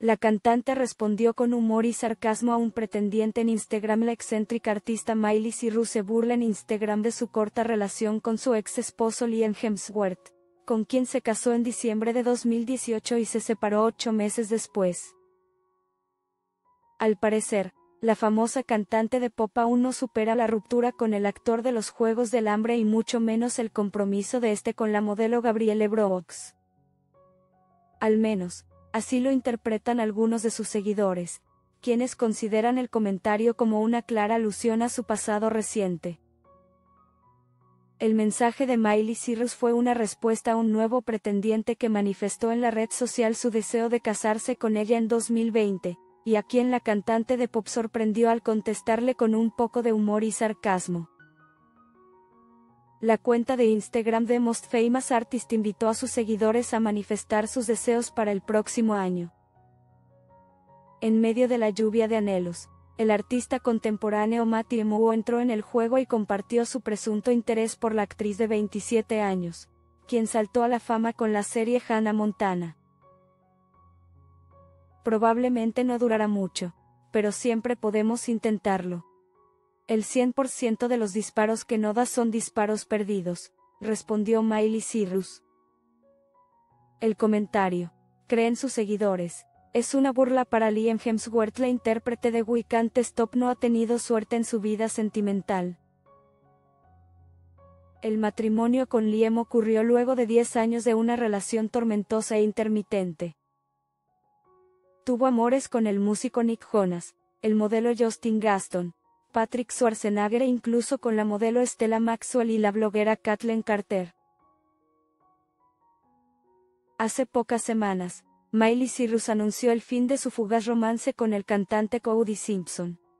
La cantante respondió con humor y sarcasmo a un pretendiente en Instagram. La excéntrica artista Miley Cyrus se burla en Instagram de su corta relación con su ex esposo Liam Hemsworth, con quien se casó en diciembre de 2018 y se separó 8 meses después. Al parecer, la famosa cantante de pop aún no supera la ruptura con el actor de los Juegos del Hambre y mucho menos el compromiso de este con la modelo Gabrielle Brooks. Al menos, así lo interpretan algunos de sus seguidores, quienes consideran el comentario como una clara alusión a su pasado reciente. El mensaje de Miley Cyrus fue una respuesta a un nuevo pretendiente que manifestó en la red social su deseo de casarse con ella en 2020, y a quien la cantante de pop sorprendió al contestarle con un poco de humor y sarcasmo. La cuenta de Instagram de Most Famous Artist invitó a sus seguidores a manifestar sus deseos para el próximo año. En medio de la lluvia de anhelos, el artista contemporáneo Matthew Mo entró en el juego y compartió su presunto interés por la actriz de 27 años, quien saltó a la fama con la serie Hannah Montana. Probablemente no durará mucho, pero siempre podemos intentarlo. El 100% de los disparos que no das son disparos perdidos, respondió Miley Cyrus. El comentario, creen sus seguidores, es una burla para Liam Hemsworth. La intérprete de We Can't Stop no ha tenido suerte en su vida sentimental. El matrimonio con Liam ocurrió luego de 10 años de una relación tormentosa e intermitente. Tuvo amores con el músico Nick Jonas, el modelo Justin Gaston, Patrick Schwarzenegger e incluso con la modelo Stella Maxwell y la bloguera Kathleen Carter. Hace pocas semanas, Miley Cyrus anunció el fin de su fugaz romance con el cantante Cody Simpson.